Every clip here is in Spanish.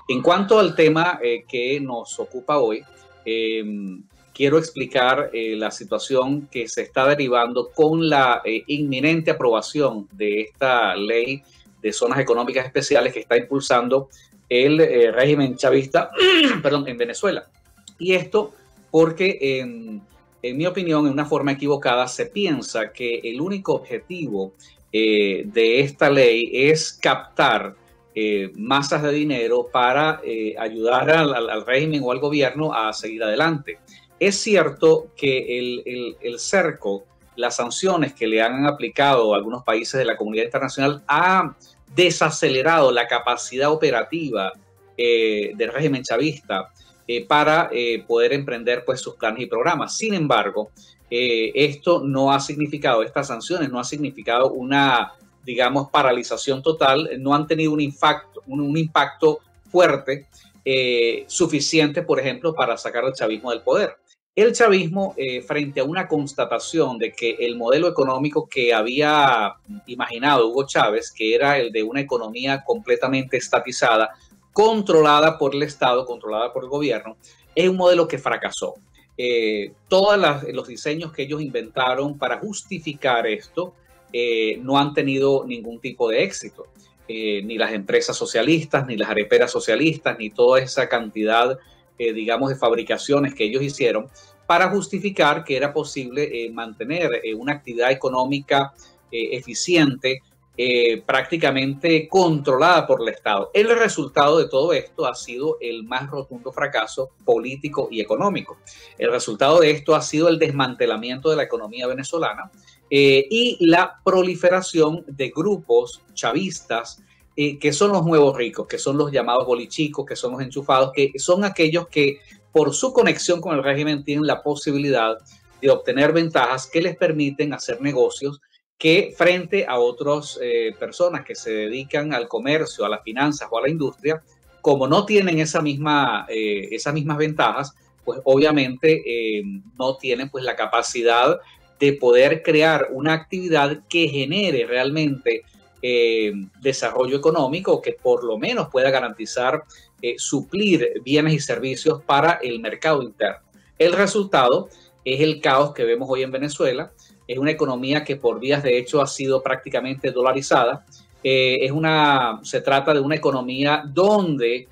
En cuanto al tema que nos ocupa hoy, eh, quiero explicar la situación que se está derivando con la inminente aprobación de esta ley de zonas económicas especiales que está impulsando el régimen chavista perdón, en Venezuela. Y esto porque, en mi opinión, en una forma equivocada, se piensa que el único objetivo de esta ley es captar masas de dinero para ayudar al régimen o al gobierno a seguir adelante. Es cierto que el cerco, las sanciones que le han aplicado algunos países de la comunidad internacional ha desacelerado la capacidad operativa del régimen chavista para poder emprender pues sus planes y programas. Sin embargo, esto no ha significado, estas sanciones no ha significado una, digamos, paralización total, no han tenido un impacto fuerte suficiente, por ejemplo, para sacar al chavismo del poder. El chavismo, frente a una constatación de que el modelo económico que había imaginado Hugo Chávez, que era el de una economía completamente estatizada, controlada por el Estado, controlada por el gobierno, es un modelo que fracasó. Todos los diseños que ellos inventaron para justificar esto no han tenido ningún tipo de éxito. Ni las empresas socialistas, ni las areperas socialistas, ni toda esa cantidad, digamos, de fabricaciones que ellos hicieron para justificar que era posible mantener una actividad económica eficiente, prácticamente controlada por el Estado. El resultado de todo esto ha sido el más rotundo fracaso político y económico. El resultado de esto ha sido el desmantelamiento de la economía venezolana y la proliferación de grupos chavistas que son los nuevos ricos, que son los llamados bolichicos, que son los enchufados, que son aquellos que por su conexión con el régimen tienen la posibilidad de obtener ventajas que les permiten hacer negocios que frente a otras personas que se dedican al comercio, a las finanzas o a la industria, como no tienen esas mismas ventajas, pues obviamente no tienen pues la capacidad de poder crear una actividad que genere realmente desarrollo económico, que por lo menos pueda garantizar suplir bienes y servicios para el mercado interno. El resultado es el caos que vemos hoy en Venezuela. Es una economía que por vías de hecho ha sido prácticamente dolarizada. Se trata de una economía donde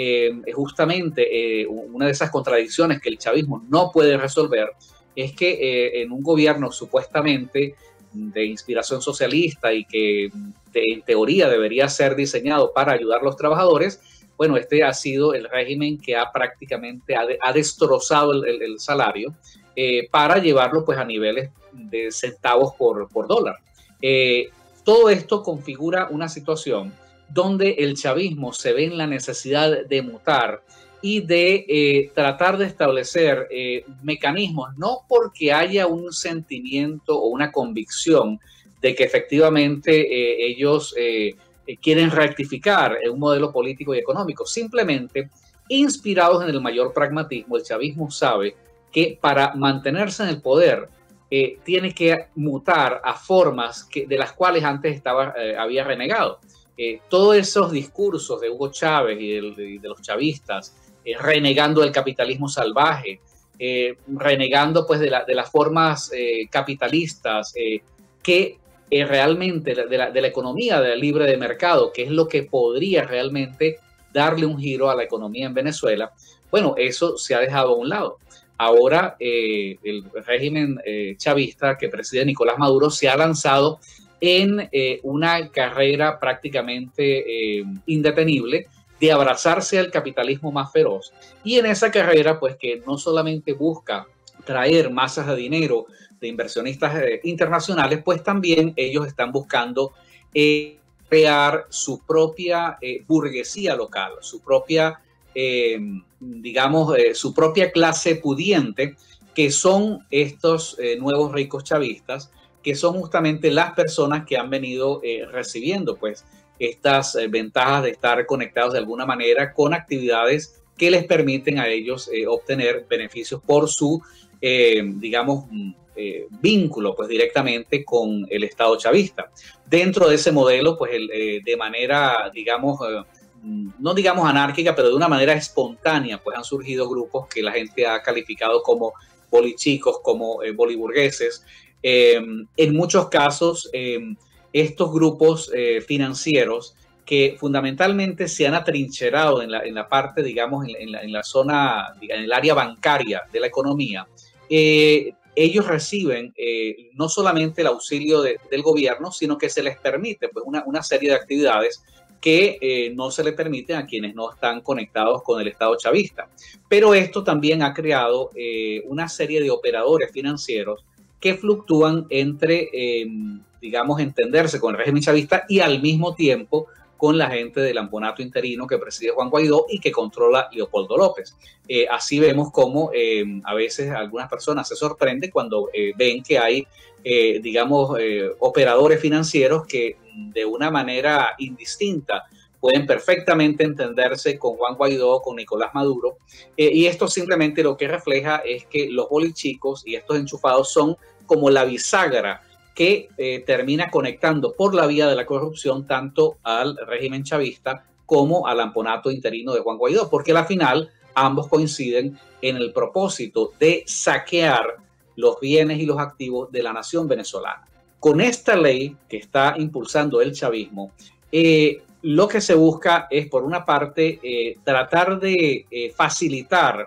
justamente una de esas contradicciones que el chavismo no puede resolver es que en un gobierno supuestamente de inspiración socialista y que en teoría debería ser diseñado para ayudar a los trabajadores, bueno, este ha sido el régimen que prácticamente ha destrozado el salario para llevarlo pues a niveles de centavos por dólar. Todo esto configura una situación donde el chavismo se ve en la necesidad de mutar y de tratar de establecer mecanismos, no porque haya un sentimiento o una convicción de que efectivamente ellos quieren rectificar un modelo político y económico, simplemente inspirados en el mayor pragmatismo. El chavismo sabe que para mantenerse en el poder tiene que mutar a formas de las cuales antes había renegado. Todos esos discursos de Hugo Chávez y de los chavistas, renegando del capitalismo salvaje, renegando pues de las formas capitalistas que realmente de la economía de libre de mercado, que es lo que podría realmente darle un giro a la economía en Venezuela. Bueno, eso se ha dejado a un lado. Ahora el régimen chavista que preside Nicolás Maduro se ha lanzado en una carrera prácticamente indetenible de abrazarse al capitalismo más feroz. Y en esa carrera, pues que no solamente busca traer masas de dinero de inversionistas internacionales, pues también ellos están buscando crear su propia burguesía local, su propia, su propia clase pudiente, que son estos nuevos ricos chavistas, que son justamente las personas que han venido recibiendo pues estas ventajas de estar conectados de alguna manera con actividades que les permiten a ellos obtener beneficios por su, vínculo pues directamente con el Estado chavista. Dentro de ese modelo, pues de manera, no digamos anárquica, pero de una manera espontánea, pues han surgido grupos que la gente ha calificado como bolichicos, como boliburgueses. En muchos casos, estos grupos financieros que fundamentalmente se han atrincherado en la parte, digamos, en la zona, en el área bancaria de la economía, ellos reciben no solamente el auxilio del gobierno, sino que se les permite pues, una serie de actividades que no se le permiten a quienes no están conectados con el Estado chavista. Pero esto también ha creado una serie de operadores financieros que fluctúan entre, digamos, entenderse con el régimen chavista y al mismo tiempo con la gente del amponato interino que preside Juan Guaidó y que controla Leopoldo López. Así vemos cómo a veces algunas personas se sorprenden cuando ven que hay, digamos, operadores financieros que de una manera indistinta pueden perfectamente entenderse con Juan Guaidó, con Nicolás Maduro, y esto simplemente lo que refleja es que los bolichicos y estos enchufados son como la bisagra que termina conectando por la vía de la corrupción tanto al régimen chavista como al amponato interino de Juan Guaidó, porque al final ambos coinciden en el propósito de saquear los bienes y los activos de la nación venezolana. Con esta ley que está impulsando el chavismo, lo que se busca es, por una parte, tratar de facilitar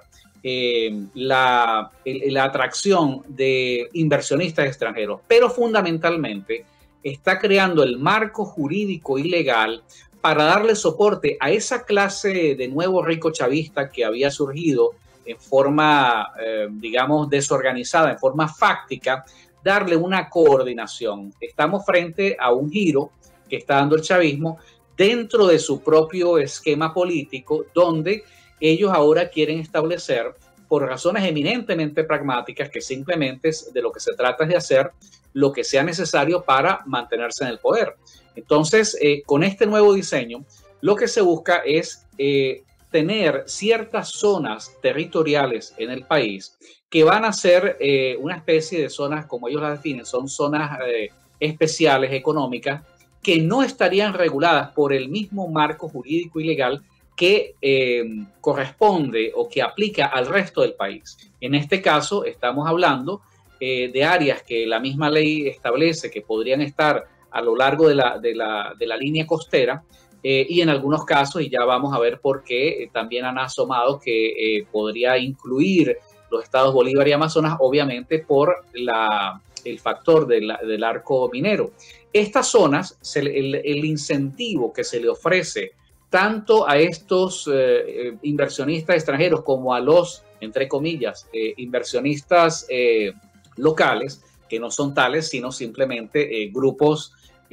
la atracción de inversionistas extranjeros, pero fundamentalmente está creando el marco jurídico y legal para darle soporte a esa clase de nuevo rico chavista que había surgido en forma, digamos, desorganizada, en forma fáctica, darle una coordinación. Estamos frente a un giro que está dando el chavismo dentro de su propio esquema político, donde ellos ahora quieren establecer, por razones eminentemente pragmáticas, que simplemente de lo que se trata es de hacer lo que sea necesario para mantenerse en el poder. Entonces, con este nuevo diseño, lo que se busca es tener ciertas zonas territoriales en el país que van a ser una especie de zonas, como ellos las definen, son zonas especiales económicas que no estarían reguladas por el mismo marco jurídico y legal que corresponde o que aplica al resto del país. En este caso, estamos hablando de áreas que la misma ley establece que podrían estar a lo largo de la línea costera y en algunos casos, y ya vamos a ver por qué, también han asomado que podría incluir los estados Bolívar y Amazonas, obviamente por el factor del arco minero. Estas zonas, el incentivo que se le ofrece tanto a estos inversionistas extranjeros como a los, entre comillas, inversionistas locales, que no son tales, sino simplemente grupos,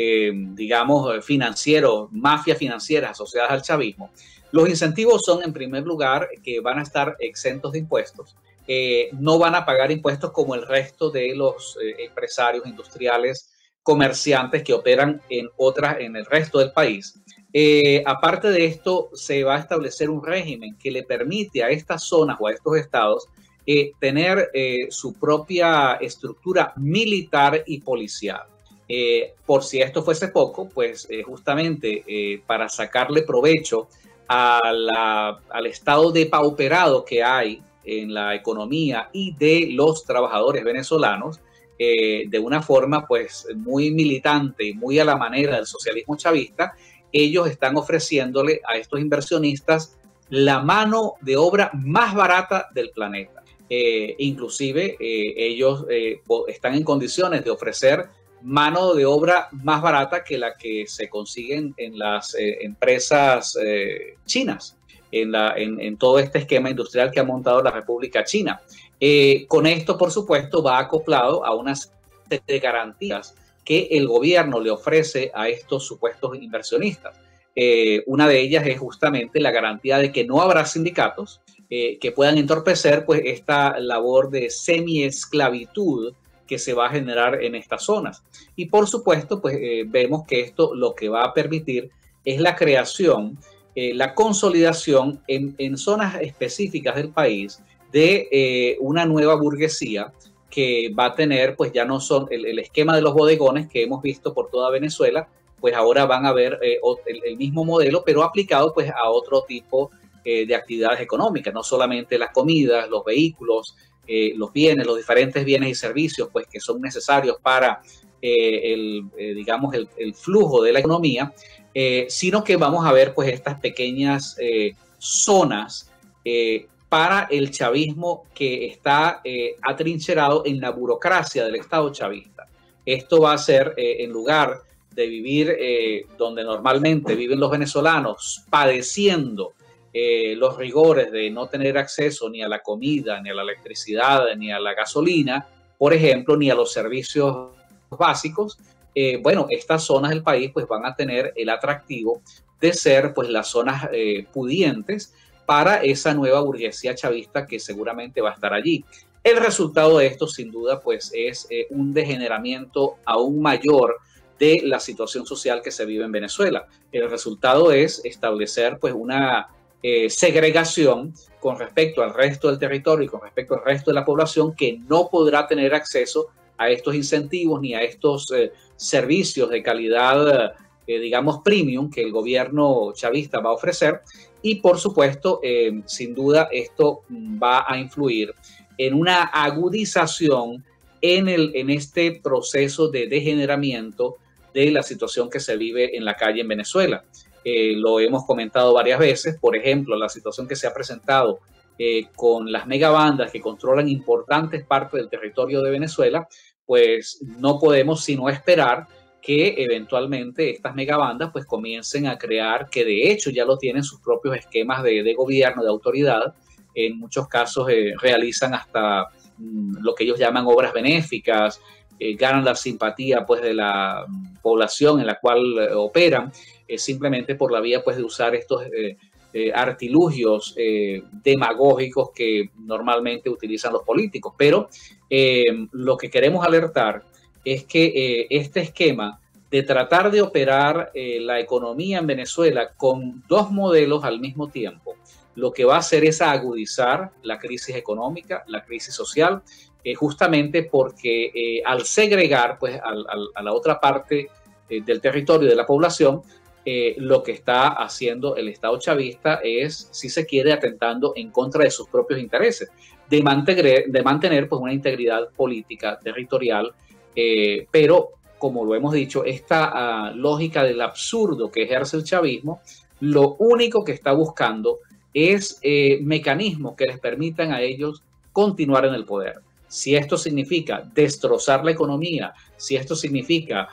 digamos, financieros, mafias financieras asociadas al chavismo. Los incentivos son, en primer lugar, que van a estar exentos de impuestos. No van a pagar impuestos como el resto de los empresarios industriales, comerciantes que operan en el resto del país. Aparte de esto, se va a establecer un régimen que le permite a estas zonas o a estos estados tener su propia estructura militar y policial. Por si esto fuese poco, pues justamente para sacarle provecho al estado depauperado que hay en la economía y de los trabajadores venezolanos, de una forma pues muy militante y muy a la manera del socialismo chavista, ellos están ofreciéndole a estos inversionistas la mano de obra más barata del planeta. Inclusive ellos están en condiciones de ofrecer mano de obra más barata que la que se consiguen en las empresas chinas, en todo este esquema industrial que ha montado la República China. Con esto, por supuesto, va acoplado a una serie de garantías que el gobierno le ofrece a estos supuestos inversionistas. Una de ellas es justamente la garantía de que no habrá sindicatos que puedan entorpecer pues, esta labor de semi-esclavitud que se va a generar en estas zonas. Y por supuesto, pues vemos que esto lo que va a permitir es la creación, la consolidación en zonas específicas del país de una nueva burguesía que va a tener, pues ya no son el esquema de los bodegones que hemos visto por toda Venezuela, pues ahora van a ver el mismo modelo, pero aplicado pues a otro tipo de actividades económicas, no solamente las comidas, los vehículos, los bienes, los diferentes bienes y servicios pues que son necesarios para digamos el flujo de la economía, sino que vamos a ver pues estas pequeñas zonas para el chavismo que está atrincherado en la burocracia del Estado chavista. Esto va a ser, en lugar de vivir donde normalmente viven los venezolanos, padeciendo los rigores de no tener acceso ni a la comida, ni a la electricidad, ni a la gasolina, por ejemplo, ni a los servicios básicos, bueno, estas zonas del país pues van a tener el atractivo de ser pues las zonas pudientes para esa nueva burguesía chavista que seguramente va a estar allí. El resultado de esto, sin duda, pues es un degeneramiento aún mayor de la situación social que se vive en Venezuela. El resultado es establecer pues una segregación con respecto al resto del territorio y con respecto al resto de la población que no podrá tener acceso a estos incentivos ni a estos servicios de calidad, digamos, premium que el gobierno chavista va a ofrecer. Y por supuesto, sin duda, esto va a influir en una agudización en este proceso de degeneramiento de la situación que se vive en la calle en Venezuela. Lo hemos comentado varias veces, por ejemplo, la situación que se ha presentado con las megabandas que controlan importantes partes del territorio de Venezuela, pues no podemos sino esperar que eventualmente estas megabandas pues comiencen a crear, que de hecho ya lo tienen sus propios esquemas de gobierno, de autoridad. En muchos casos realizan hasta lo que ellos llaman obras benéficas, ganan la simpatía pues de la población en la cual operan, simplemente por la vía pues de usar estos artilugios demagógicos que normalmente utilizan los políticos. Pero lo que queremos alertar es que este esquema de tratar de operar la economía en Venezuela con dos modelos al mismo tiempo, lo que va a hacer es agudizar la crisis económica, la crisis social, justamente porque al segregar pues, a la otra parte del territorio de la población, lo que está haciendo el Estado chavista es, si se quiere, atentando en contra de sus propios intereses, de mantener pues, una integridad política, territorial, pero como lo hemos dicho, esta lógica del absurdo que ejerce el chavismo, lo único que está buscando es mecanismos que les permitan a ellos continuar en el poder. Si esto significa destrozar la economía, si esto significa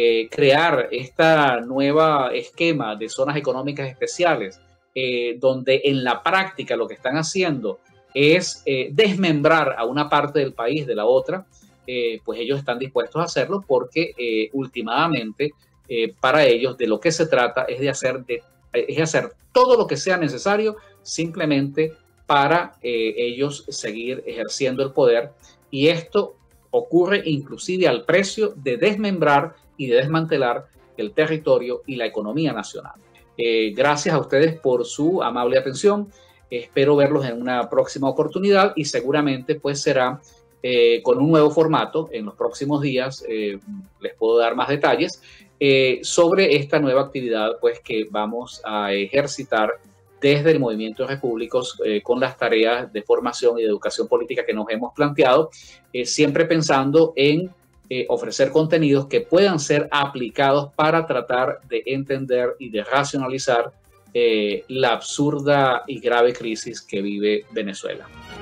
crear esta nueva esquema de zonas económicas especiales, donde en la práctica lo que están haciendo es desmembrar a una parte del país de la otra, pues ellos están dispuestos a hacerlo porque últimamente para ellos de lo que se trata es de hacer todo lo que sea necesario simplemente para ellos seguir ejerciendo el poder, y esto ocurre inclusive al precio de desmembrar y de desmantelar el territorio y la economía nacional. Gracias a ustedes por su amable atención. Espero verlos en una próxima oportunidad y seguramente pues será con un nuevo formato. En los próximos días les puedo dar más detalles sobre esta nueva actividad pues que vamos a ejercitar desde el Movimiento de Repúblicos con las tareas de formación y de educación política que nos hemos planteado, siempre pensando en ofrecer contenidos que puedan ser aplicados para tratar de entender y de racionalizar la absurda y grave crisis que vive Venezuela.